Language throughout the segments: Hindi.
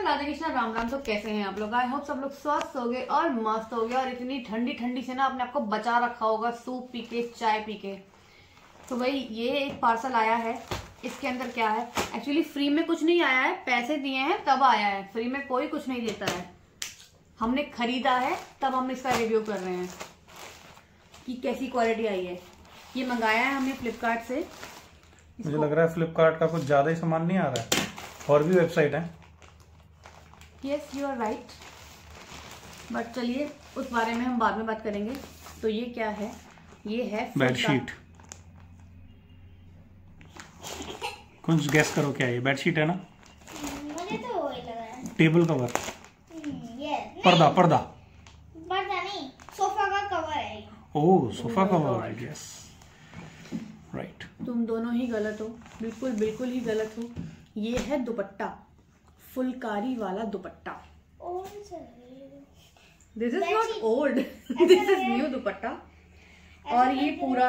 राधे कृष्णा, राम राम। तो कैसे हैं आप लोग? आई होप सब लोग स्वस्थ हो गए और मस्त हो गए और इतनी ठंडी ठंडी से ना अपने आपको बचा रखा होगा सूप पी के, चाय पी के। तो भाई ये एक पार्सल आया है। इसके अंदर क्या है? एक्चुअली फ्री में कुछ नहीं आया है, पैसे दिए हैं तब आया है। फ्री में कोई कुछ नहीं देता है, हमने खरीदा है तब हम इसका रिव्यू कर रहे हैं कि कैसी क्वालिटी आई है। ये मंगाया है हमने फ्लिपकार्ट से। मुझे लग रहा है फ्लिपकार्ट का कुछ ज्यादा ही सामान नहीं आ रहा है, और भी वेबसाइट है। Yes you are right, but चलिए उस बारे में हम बाद में बात करेंगे। तो ये क्या है? ये है बेडशीट। कुछ गैस करो क्या है? बेडशीट है ना? मुझे तो वही लग रहा है। टेबल कवर, ये पर्दा पर्दा नहीं, सोफा का कवर है। Oh sofa cover, yes right. तुम दोनों ही गलत हो, बिल्कुल बिल्कुल ही गलत हो। ये है दुपट्टा, फुलकारी वाला dupatta. This is not old, this is new dupatta. और ये पूरा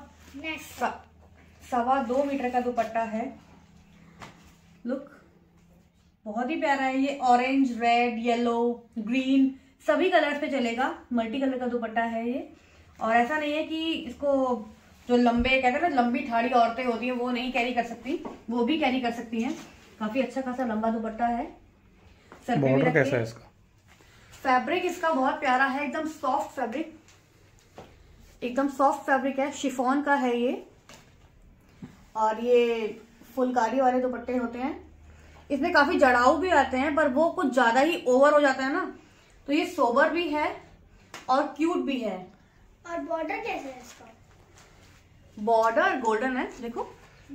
2.25 मीटर का दुपट्टा है। लुक, बहुत ही प्यारा है। ये ऑरेंज, रेड, येलो, ग्रीन सभी कलर्स पे चलेगा। मल्टी कलर का दुपट्टा है ये। और ऐसा नहीं है कि इसको जो लंबे कहते हैं ना, लंबी ठाड़ी औरतें होती हैं वो नहीं कैरी कर सकती, वो भी कैरी कर सकती हैं। काफी अच्छा खासा लंबा दुपट्टा है। सर पे भी रखिए। कैसा है इसका? फैब्रिक इसका बहुत प्यारा है, एकदम सॉफ्ट फैब्रिक, एकदम सॉफ्ट फैब्रिक है। शिफॉन का है ये। और ये फुलकारी वाले दुपट्टे होते हैं। इसमें काफी जड़ाऊ भी आते हैं, पर वो कुछ ज्यादा ही ओवर हो जाता है ना। तो ये सोबर भी है और क्यूट भी है। और बॉर्डर कैसा है इसका? बॉर्डर गोल्डन है, देखो।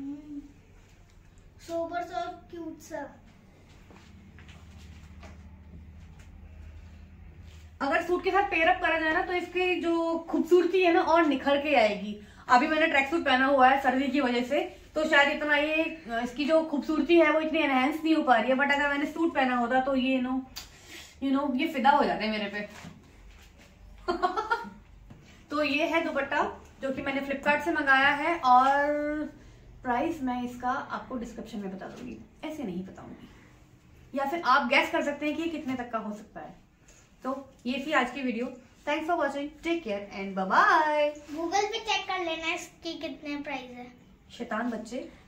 सोबर सा और क्यूट सा। अगर सूट के साथ पेयरअप करा जाए ना तो इसकी जो खूबसूरती है ना और निखर के आएगी। अभी मैंने ट्रैक सूट पहना हुआ है सर्दी की वजह से, तो शायद इतना ये इसकी जो खूबसूरती है वो इतनी एनहेंस नहीं हो पा रही है। बट अगर मैंने सूट पहना होता तो ये यू नो ये फिदा हो जाते हैं मेरे पे। तो ये है दुपट्टा जो कि मैंने फ्लिपकार्ट से मंगाया है। और प्राइस मैं इसका आपको डिस्क्रिप्शन में बता दूंगी, ऐसे नहीं बताऊंगी, या फिर आप गैस कर सकते हैं कि कितने तक का हो सकता है। तो ये थी आज की वीडियो। Thanks for watching, take care and bye bye. Google पे चेक कर लेना इसकी कितने प्राइस है। शैतान बच्चे।